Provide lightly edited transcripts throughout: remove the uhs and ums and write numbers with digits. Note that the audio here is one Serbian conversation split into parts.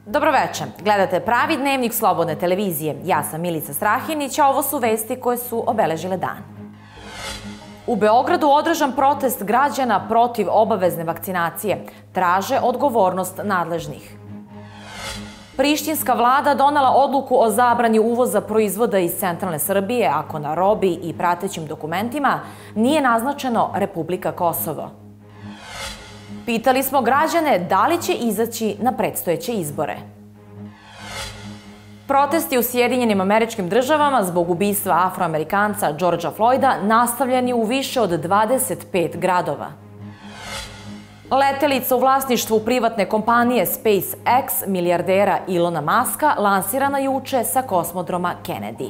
Dobroveče, gledate Pravi dnevnik Slobodne televizije. Ja sam Milica Strahinić, a ovo su vesti koje su obeležile dan. U Beogradu održan protest građana protiv obavezne vakcinacije. Traže odgovornost nadležnih. Prištinska vlada donela odluku o zabrani uvoza proizvoda iz centralne Srbije ako na robi i pratećim dokumentima nije naznačeno Republika Kosovo. Pitali smo građane da li će izaći na predstojeće izbore. Protesti u Sjedinjenim Američkim Državama zbog ubistva Afroamerikanca Georgea Floyda nastavljeni u više od 25 gradova. Letelica u vlasništvu privatne kompanije SpaceX milijardera Ilona Muska lansirana juče sa kosmodroma Kennedy.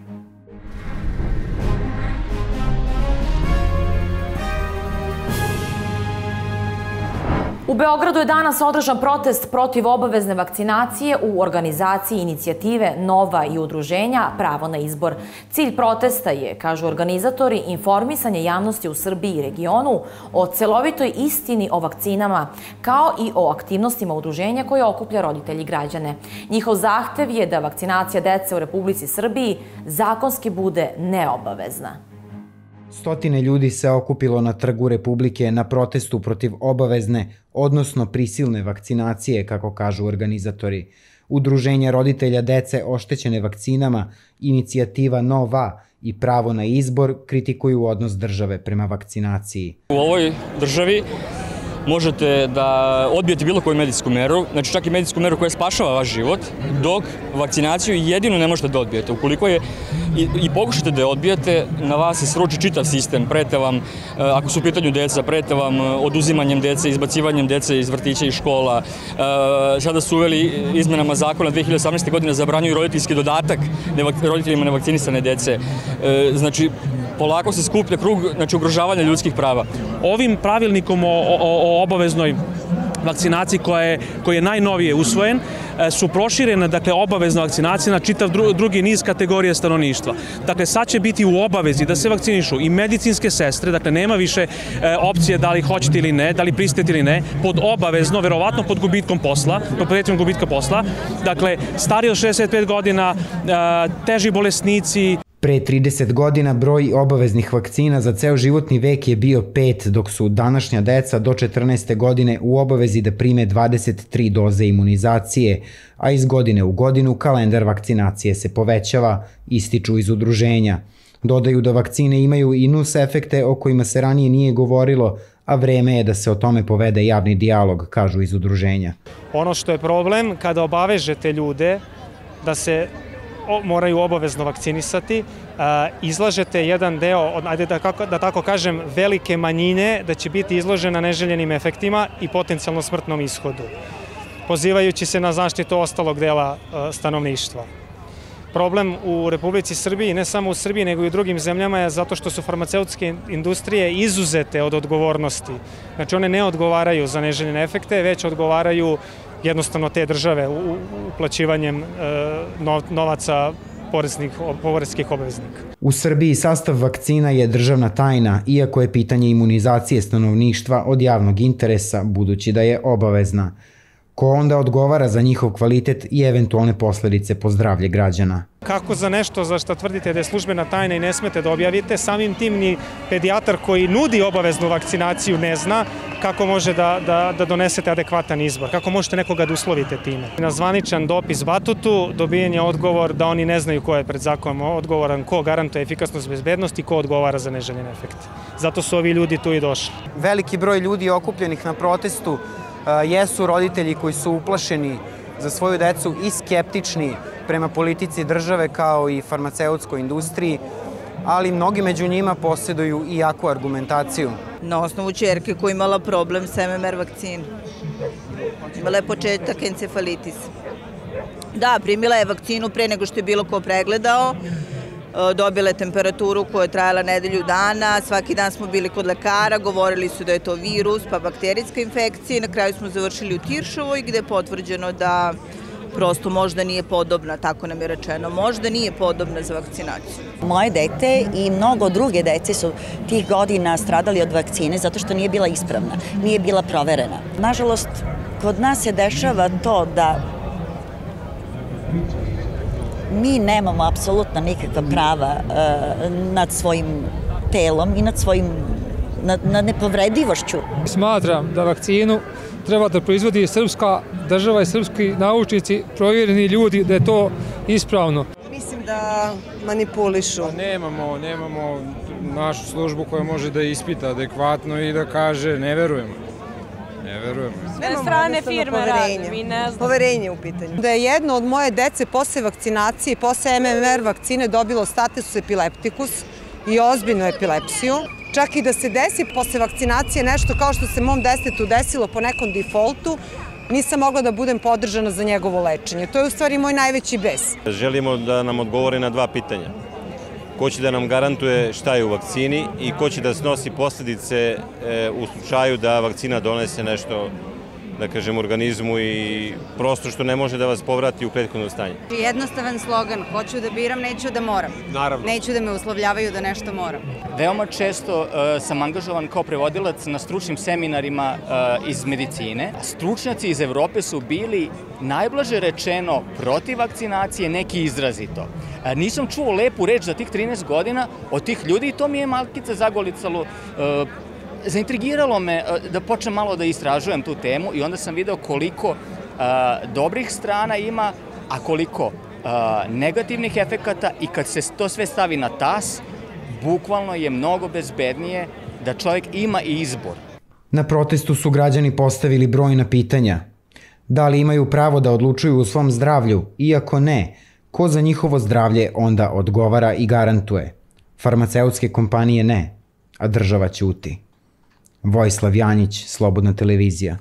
U Beogradu je danas održan protest protiv obavezne vakcinacije u organizaciji inicijative Nova i udruženja Pravo na izbor. Cilj protesta je, kažu organizatori, informisanje javnosti u Srbiji i regionu o celovitoj istini o vakcinama, kao i o aktivnostima udruženja koje okuplja roditelji i građane. Njihov zahtev je da vakcinacija dece u Republici Srbiji zakonski bude neobavezna. Stotine ljudi se okupilo na Trgu Republike na protestu protiv obavezne, odnosno prisilne vakcinacije, kako kažu organizatori. Udruženja roditelja dece oštećene vakcinama, inicijativa Nova i Pravo na izbor kritikuju odnos države prema vakcinaciji. U ovoj državi možete da odbijete bilo koju medicinsku meru, znači čak i medicinsku meru koja spašava vaš život, dok vakcinaciju jedino ne možete da odbijete. Ukoliko je i pokušate da je odbijete, na vas se sruči čitav sistem, prete vam, ako su u pitanju deca, prete vam oduzimanjem dece, izbacivanjem dece iz vrtića i škola. Sada su uveli izmenama zakona 2018. godine zabranjuju roditeljski dodatak roditeljima nevakcinisane dece. Znači, polako se skuplja krug ugrožavanja ljudskih prava. Ovim pravilnikom o obaveznoj vakcinaciji koji je najnovije usvojen su proširene obavezna vakcinacija na čitav drugi niz kategorije stanovništva. Dakle, sad će biti u obavezi da se vakcinišu i medicinske sestre, dakle nema više opcije da li hoćete ili ne, da li pristajete ili ne, pod obavezno, verovatno pod gubitkom posla, pod prijetnjom gubitka posla. Dakle, stariji od 65 godina, teži bolesnici. Pre 30 godina broj obaveznih vakcina za ceo životni vek je bio 5, dok su današnja deca do 14. godine u obavezi da prime 23 doze imunizacije, a iz godine u godinu kalendar vakcinacije se povećava, ističu iz udruženja. Dodaju da vakcine imaju i nus efekte o kojima se ranije nije govorilo, a vreme je da se o tome povede javni dijalog, kažu iz udruženja. Ono što je problem, kada obavežete ljude da se moraju obavezno vakcinisati, izlažete jedan deo, ajde da tako kažem, velike manjine da će biti izložena neželjenim efektima i potencijalno smrtnom ishodu, pozivajući se na zaštitu ostalog dela stanovništva. Problem u Republici Srbiji, ne samo u Srbiji, nego i u drugim zemljama je zato što su farmaceutske industrije izuzete od odgovornosti. Znači, one ne odgovaraju za neželjene efekte, već odgovaraju jednostavno te države uplaćivanjem novaca poreskih obveznika. U Srbiji sastav vakcina je državna tajna, iako je pitanje imunizacije stanovništva od javnog interesa, budući da je obavezna. Ko onda odgovara za njihov kvalitet i eventualne posledice po zdravlje građana? Kako za nešto za što tvrdite da je službena tajna i ne smete da objavite, samim tim ni pedijatar koji nudi obaveznu vakcinaciju ne zna kako može da donesete adekvatan izbor, kako možete nekoga da uslovite time. Na zvaničan dopis Batutu dobijen je odgovor da oni ne znaju ko je pred zakonom odgovoran, ko garantuje efikasnost bezbednosti i ko odgovara za neželjene efekte. Zato su ovi ljudi tu i došli. Veliki broj ljudi okupljenih na protestu jesu roditelji koji su uplašeni za svoju decu i skeptični prema politici države kao i farmaceutskoj industriji, ali mnogi među njima posjeduju i jaku argumentaciju. Na osnovu ćerke koja je imala problem sa MMR vakcinom. Imala je početak encefalitis. Da, primila je vakcinu pre nego što je bilo ko pregledao. Dobila je temperaturu koja je trajala nedelju dana, svaki dan smo bili kod lekara, govorili su da je to virus pa bakterijska infekcija i na kraju smo završili u Tiršovoj gde je potvrđeno da prosto možda nije podobna, tako nam je rečeno, možda nije podobna za vakcinaciju. Moje dete i mnogo druge dece su tih godina stradali od vakcine zato što nije bila ispravna, nije bila proverena. Nažalost, kod nas se dešava to da Mi nemamo apsolutno nikakva prava nad svojim telom i nad nepovredivošću. Smatram da vakcinu treba da proizvodi srpska država i srpski naučnici, provjereni ljudi, da je to ispravno. Mislim da manipulišu. Nemamo našu službu koja može da ispita adekvatno i da kaže ne verujemo. Nemamo strane firme rade, mi ne znamo. Poverenje u pitanju. Da je jedno od moje dece posle vakcinacije, posle MMR vakcine dobilo status epileptikus i ozbiljnu epilepsiju. Čak i da se desi posle vakcinacije nešto kao što se mom detetu desilo po nekom defaultu, nisam mogla da budem podržana za njegovo lečenje. To je u stvari moj najveći bes. Želimo da nam odgovori na dva pitanja. Ko će da nam garantuje šta je u vakcini i ko će da snosi posljedice u slučaju da vakcina donese nešto, da kažem, organizmu i prosto što ne može da vas povrati u prethodno stanje. Jednostavan slogan, hoću da biram, neću da moram. Naravno. Neću da me uslovljavaju da nešto moram. Veoma često sam angažovan kao prevodilac na stručnim seminarima iz medicine. Stručnjaci iz Evrope su bili, najblaže rečeno, protiv vakcinacije, neki izrazito. Nisam čuo lepu reč za tih 13 godina od tih ljudi i to mi je malkice zagolicalo. Zaintrigiralo me da počnem malo da istražujem tu temu i onda sam video koliko dobrih strana ima, a koliko negativnih efekata i kad se to sve stavi na tas, bukvalno je mnogo bezbednije da čovjek ima i izbor. Na protestu su građani postavili brojna pitanja. Da li imaju pravo da odlučuju o svom zdravlju? Iako ne, ko za njihovo zdravlje onda odgovara i garantuje? Farmaceutske kompanije ne, a država ćuti. Vojislav Janjić, Slobodna televizija.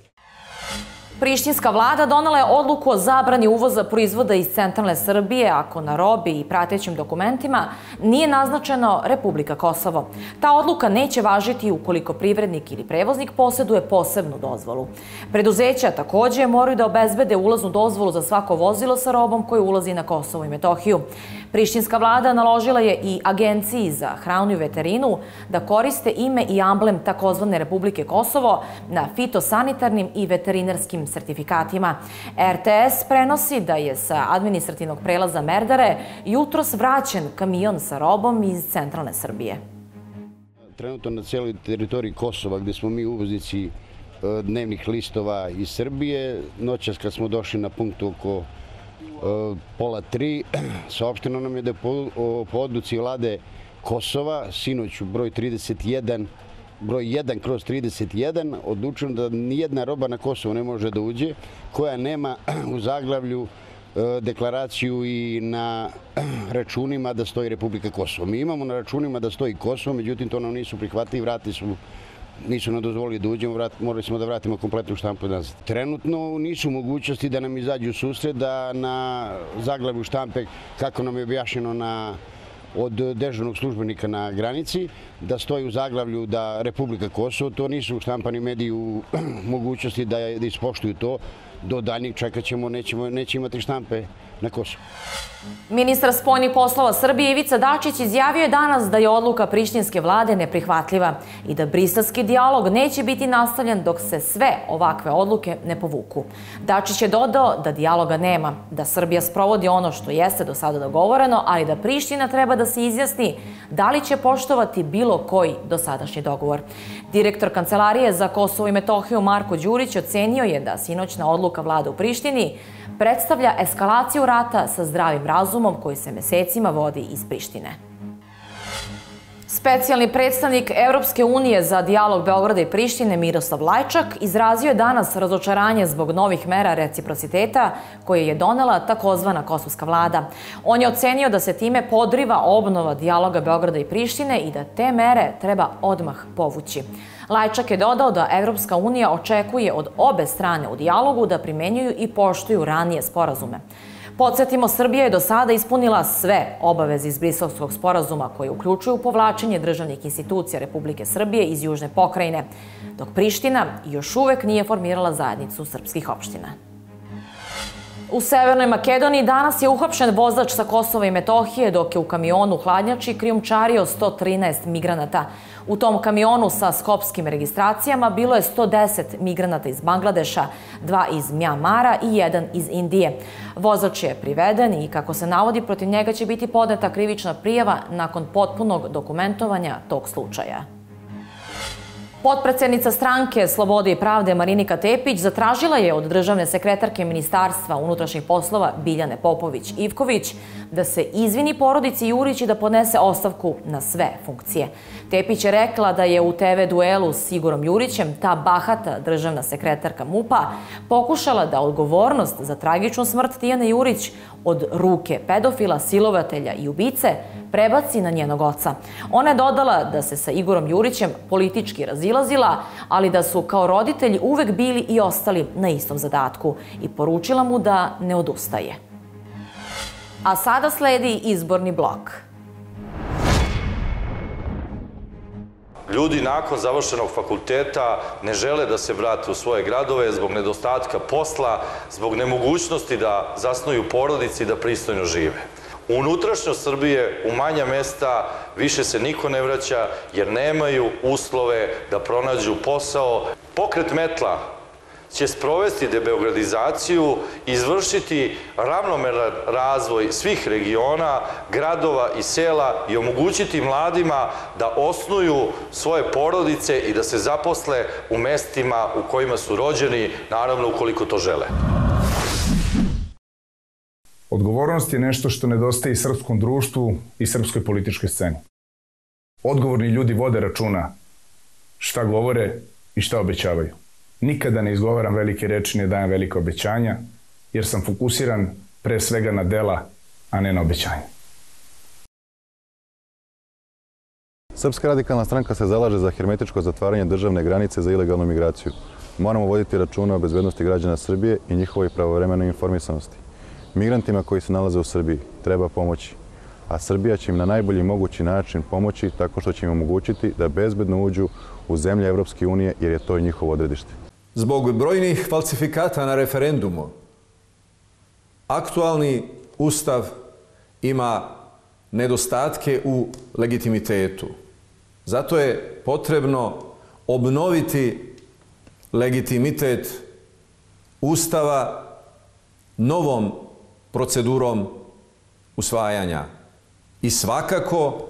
Prištinska vlada donela je odluku o zabrani uvoza proizvoda iz centralne Srbije ako na robi i pratećim dokumentima nije naznačeno Republika Kosovo. Ta odluka neće važiti ukoliko privrednik ili prevoznik posjeduje posebnu dozvolu. Preduzeća takođe moraju da obezbede ulaznu dozvolu za svako vozilo sa robom koji ulazi na Kosovo i Metohiju. Prištinska vlada naložila je i Agenciji za hranu i veterinu da koriste ime i amblem takozvane Republike Kosovo na fitosanitarnim i veterinarskim sertifikatima. RTS prenosi da je sa administrativnog prelaza Merdare jutros vraćen kamion sa robom iz centralne Srbije. Trenutno na cijeloj teritoriji Kosova, gdje smo mi uvoznici dnevnih listova iz Srbije, noćas kad smo došli na punktu oko 2:30, saopšteno nam je da je po odluci vlade Kosova, sinoć broj 31, broj 1/31, odlučeno da nijedna roba na Kosovo ne može da uđe koja nema u zaglavlju deklaraciju i na računima da stoji Republika Kosovo. Mi imamo na računima da stoji Kosovo, međutim to nam nisu prihvatili, nisu nam dozvolili da uđemo, morali smo da vratimo kompletnu štampu nazad. Trenutno nisu mogućnosti da nam izađu u susret, da na zaglavlju štampe, kako nam je objašnjeno od dežurnog službenika na granici, da stoji u zaglavlju da Republika Kosovo, to nisu štampani mediji u mogućnosti da ispoštuju to. Do daljnjeg čekat ćemo, neće imati štampe na Kosovu. Ministar spoljnih poslova Srbije Ivica Dačić izjavio je danas da je odluka prištinske vlade neprihvatljiva i da briselski dijalog neće biti nastavljen dok se sve ovakve odluke ne povuku. Dačić je dodao da dijaloga nema, da Srbija sprovodi ono što jeste do sada dogovoreno, ali da Priština treba da se izjasni da li će poštovati bilo koji dosadašnji dogovor. Direktor Kancelarije za Kosovo i Metohiju Marko Đurić ocenio je da sinoćna odluka vlade u Prištini predstavlja eskalaciju rata sa zdravim razumom koji se mesecima vodi iz Prištine. Specijalni predstavnik Evropske unije za dijalog Beograda i Prištine Miroslav Lajčak izrazio je danas razočaranje zbog novih mera reciprociteta koje je donela takozvana kosovska vlada. On je ocenio da se time podriva obnova dijaloga Beograda i Prištine i da te mere treba odmah povući. Lajčak je dodao da Evropska unija očekuje od obe strane u dijalogu da primenjuju i poštuju ranije sporazume. Podsjetimo, Srbija je do sada ispunila sve obaveze iz Briselskog sporazuma koje uključuju povlačenje državnih institucija Republike Srbije iz južne pokrajine, dok Priština još uvek nije formirala zajednicu srpskih opština. U Severnoj Makedoniji danas je uhapšen vozač sa Kosova i Metohije dok je u kamionu hladnjači krijumčario 113 migranata. U tom kamionu sa skopskim registracijama bilo je 110 migranata iz Bangladeša, 2 iz Mjanmara i 1 iz Indije. Vozač je priveden i, kako se navodi, protiv njega će biti podneta krivična prijava nakon potpunog dokumentovanja tog slučaja. Potpredsednica stranke Slobode i pravde Marinika Tepić zatražila je od državne sekretarke Ministarstva unutrašnjih poslova Biljane Popović-Ivković da se izvini porodici Jurić i da podnese ostavku na sve funkcije. Tepić je rekla da je u TV duelu s Igorom Jurićem ta bahata državna sekretarka MUP-a pokušala da odgovornost za tragičnu smrt Tijane Jurić od ruke pedofila, silovatelja i ubice prebaci na njenog oca. Ona je dodala da se sa Igorom Jurićem politički razilazila, ali da su kao roditelji uvek bili i ostali na istom zadatku i poručila mu da ne odustaje. A sada sledi izborni blok. Ljudi nakon završenog fakulteta ne žele da se vrate u svoje gradove zbog nedostatka posla, zbog nemogućnosti da zasnuju porodice i da pristojno žive. U unutrašnjost Srbije, u manja mesta, više se niko ne vraća jer nemaju uslove da pronađu posao. Pokret Metla će sprovesti debeogradizaciju, izvršiti ravnomeran razvoj svih regiona, gradova i sela i omogućiti mladima da osnuju svoje porodice i da se zaposle u mestima u kojima su rođeni, naravno ukoliko to žele. Odgovornost je nešto što nedostaje i srpskom društvu i srpskoj političkoj sceni. Odgovorni ljudi vode računa šta govore i šta obećavaju. Nikada ne izgovaram velike reči, ne dajem velike obećanja, jer sam fokusiran pre svega na dela, a ne na obećanja. Srpska radikalna stranka se zalaže za hermetičko zatvaranje državne granice za ilegalnu migraciju. Moramo voditi računa o bezbednosti građana Srbije i njihovoj pravovremenoj informisanosti. Migrantima koji se nalaze u Srbiji treba pomoći, a Srbija će im na najbolji mogući način pomoći tako što će im omogućiti da bezbedno uđu u zemlje Evropske unije jer je to njihovo odredište. Zbog brojnih falsifikata na referendumu, aktualni ustav ima nedostatke u legitimitetu. Zato je potrebno obnoviti legitimitet ustava novom procedurom usvajanja i svakako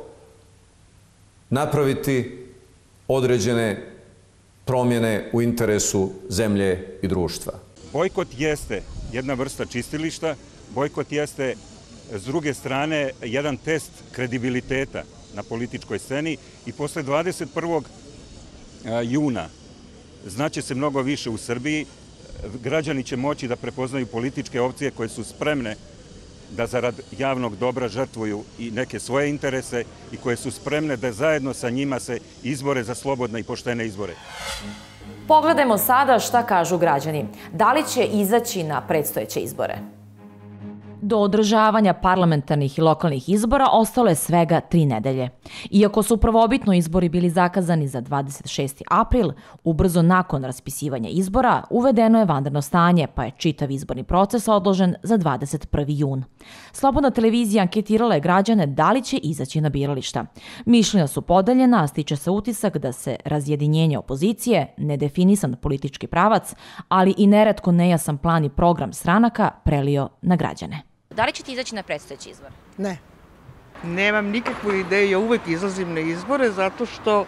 napraviti određene promjene u interesu zemlje i društva. Bojkot jeste jedna vrsta čistilišta, bojkot jeste s druge strane jedan test kredibiliteta na političkoj sceni i posle 21. juna znaće se mnogo više u Srbiji. Građani će moći da prepoznaju političke opcije koje su spremne da zarad javnog dobra žrtvuju i neke svoje interese i koje su spremne da zajedno sa njima se izbore za slobodne i poštene izbore. Pogledajmo sada šta kažu građani. Da li će izaći na predstojeće izbore? Do održavanja parlamentarnih i lokalnih izbora ostalo je svega 3 nedelje. Iako su prvobitno izbori bili zakazani za 26. april, ubrzo nakon raspisivanja izbora uvedeno je vanredno stanje, pa je čitav izborni proces odložen za 21. jun. Slobodna televizija anketirala je građane da li će izaći na birališta. Mišljenja su podeljena, a stiče se utisak da se razjedinjenje opozicije, nedefinisan politički pravac, ali i neretko nejasan plan i program stranaka prelio na građane. Da li ćete izaći na predstojeći izbor? Ne. Nemam nikakvu ideju, ja uvek izlazim na izbore zato što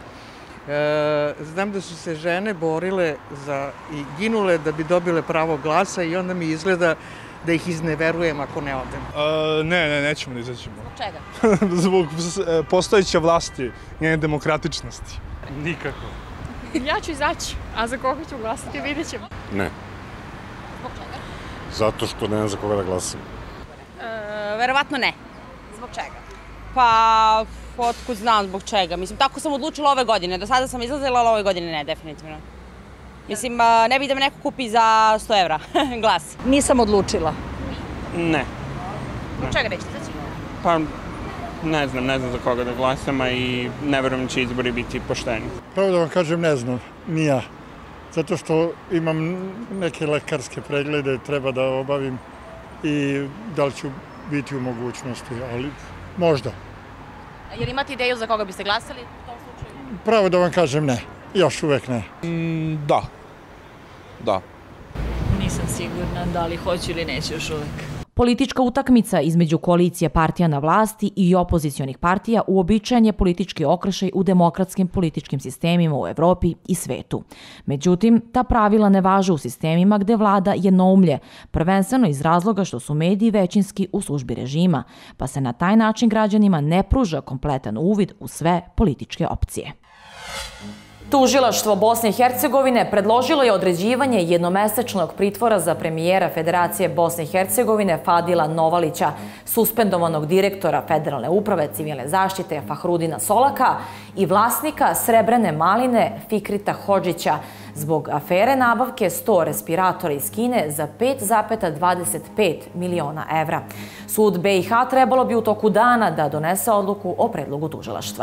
znam da su se žene borile i ginule da bi dobile pravo glasa i onda mi izgleda da ih izneverujem ako ne odem. Nećemo da izaćemo. Zbog čega? Zbog postojeće vlasti, njene demokratičnosti. Nikako. Ja ću izaći, a za koga ću glasati vidjet ćemo. Ne. Zbog čega? Zato što ne znam za koga da glasam. Verovatno ne. Zbog čega? Pa, otkud znam zbog čega. Mislim, tako sam odlučila ove godine. Do sada sam izlazila, ali ove godine ne, definitivno. Mislim, ne bih da me neko kupi za 100 evra glas. Nisam odlučila. Ne. Zbog čega nećete izaći? Pa, ne znam za koga da glasam, a i ne verujem da će izbori biti pošteni. Pravo da vam kažem, ne znam, ni ja. Zato što imam neke lekarske preglede, treba da obavim i da li ću biti u mogućnosti, ali možda. Jer imate ideju za koga biste glasali u tom slučaju? pravo da vam kažem ne. Još uvek ne. Da. Da. Nisam sigurna da li hoću ili neću još uvek. Politička utakmica između koalicije partija na vlasti i opozicionih partija uobičajen je politički okršaj u demokratskim političkim sistemima u Evropi i svetu. Međutim, ta pravila ne važe u sistemima gde vlada jednoumlje, prvenstveno iz razloga što su mediji većinski u službi režima, pa se na taj način građanima ne pruža kompletan uvid u sve političke opcije. Tužilaštvo Bosne i Hercegovine predložilo je određivanje jednomesečnog pritvora za premijera Federacije Bosne i Hercegovine Fadila Novalića, suspendovanog direktora Federalne uprave civilne zaštite Fahrudina Solaka i vlasnika Srebrene maline Fikrita Hodžića zbog afere nabavke 100 respiratora iz Kine za 5,25 miliona evra. Sud BiH trebalo bi u toku dana da donese odluku o predlogu tužilaštva.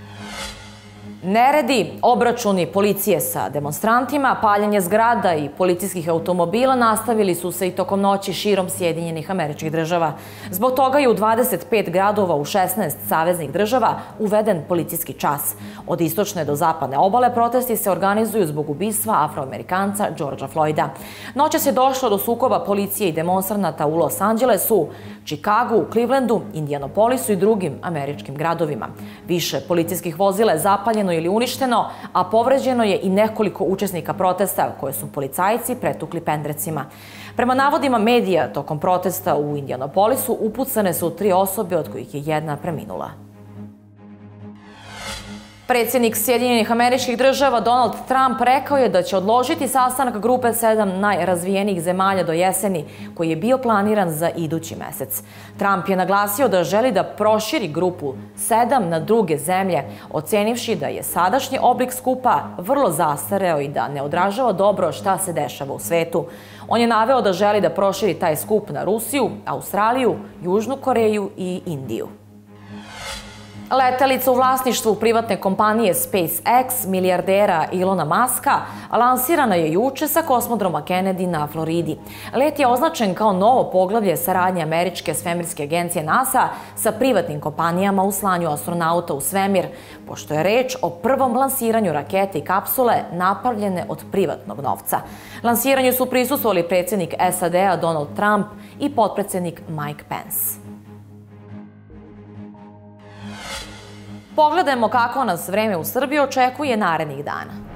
Neredi, obračuni policije sa demonstrantima, paljenje zgrada i policijskih automobila nastavili su se i tokom noći širom Sjedinjenih Američkih Država. Zbog toga je u 25 gradova u 16 saveznih država uveden policijski čas. Od istočne do zapadne obale protesti se organizuju zbog ubistva Afroamerikanca Georgea Floyda. Noćas je došlo do sukoba policije i demonstranata u Los Angelesu, Čikagu, Clevelandu, Indianapolisu i drugim američkim gradovima. Više policijskih vozila je zapaljeno ili uništeno, a povređeno je i nekoliko učesnika protesta koje su policajci pretukli pendrecima. Prema navodima medija, tokom protesta u Indianapolisu upucane su 3 osobe, od kojih je jedna preminula. Predsjednik Sjedinjenih Američkih Država Donald Trump rekao je da će odložiti sastanak grupe 7 najrazvijenijih zemalja do jeseni, koji je bio planiran za idući mesec. Trump je naglasio da želi da proširi grupu 7 na druge zemlje, ocenivši da je sadašnji oblik skupa vrlo zastareo i da ne odražava dobro šta se dešava u svetu. On je naveo da želi da proširi taj skup na Rusiju, Australiju, Južnu Koreju i Indiju. Letelica u vlasništvu privatne kompanije SpaceX, milijardera Ilona Muska, lansirana je juče sa kosmodroma Kennedy na Floridi. Let je označen kao novo poglavlje saradnje američke svemirske agencije NASA sa privatnim kompanijama u slanju astronauta u svemir, pošto je reč o prvom lansiranju rakete i kapsule napravljene od privatnog novca. Lansiranju su prisustvovali predsjednik SAD-a Donald Trump i potpredsjednik Mike Pence. Pogledajmo kako nas vreme u Srbiji očekuje narednih dana.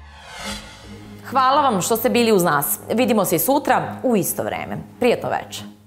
Hvala vam što ste bili uz nas. Vidimo se i sutra u isto vreme. Prijetno večer.